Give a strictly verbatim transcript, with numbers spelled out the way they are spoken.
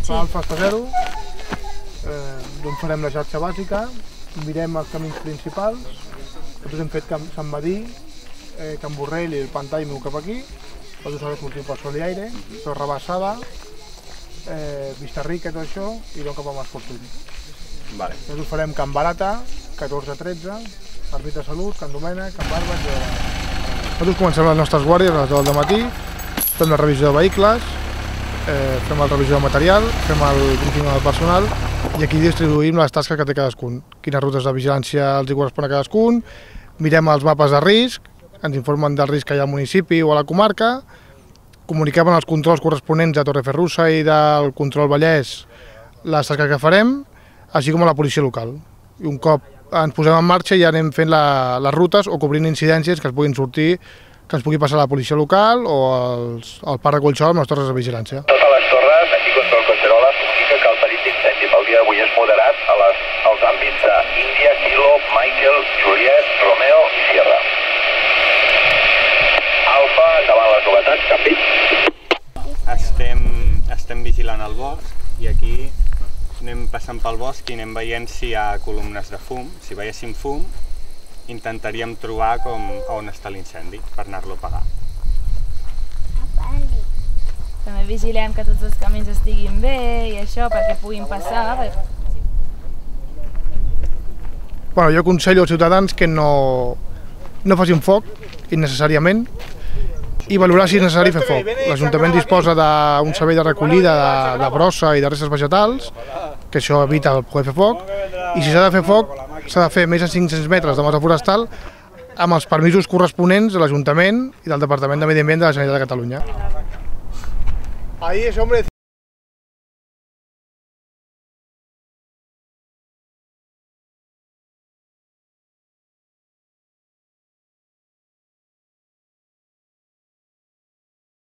Fa Alfa hasta zero, d'on farem la xarxa bàsica, mirem els camins principals, nosaltres hem fet Sant Badí, Can Borrell i el Pantà i meu cap aquí, nosaltres hagués sortit per Sol i Aire, Torre Bassada, Vista Rica i tot això, i doncs cap a Masfortuny. Nosaltres farem Can Barata, catorze tretze, Ermita Salut, Can Domènec, Can Bàrbac i nosaltres comencem les nostres guàrdies a les deu del matí, fem la revisió de vehicles, fem la revisió de material, fem el briefing del personal i aquí distribuïm les tasques que té cadascun. Quines rutes de vigilància els hi correspon a cadascun, mirem els mapes de risc, ens informen del risc que hi ha al municipi o a la comarca, comuniquem els controls corresponents a Torreferrusa i del control Vallès les tasques que farem, així com a la policia local. I un cop ens posem en marxa i ja anem fent les rutes o cobrint incidències que es puguin sortir, que ens pugui passar a la policia local o al parc de Collsol amb les torres de vigilància. Totes les torres, aquí Control Collserola, comunica que el perill d'incendi pel dia d'avui és moderat als àmbits d'Índia, Kilo, Michael, Juliet, Romeo i Sierra. Alfa, endavant les novetats, canvi. Estem, estem vigilant el bosc i aquí anem passant pel bosc i anem veient si hi ha columnes de fum. Si veiéssim fum, intentaríem trobar com on està l'incendi per anar-lo a apagar. També vigilem que tots els camins estiguin bé i això perquè puguin passar. Bueno, jo aconsello als ciutadans que no, no facin foc innecessàriament i valorar si és necessari fer foc. L'Ajuntament disposa d'un servei de recollida de, de brossa i de restes vegetals, que això evita poder fer foc, i si s'ha de fer foc, s'ha de fer més de cinc-cents metres de massa forestal amb els permisos corresponents de l'Ajuntament i del Departament de Medi Ambient de la Generalitat de Catalunya. Ahí ese hombre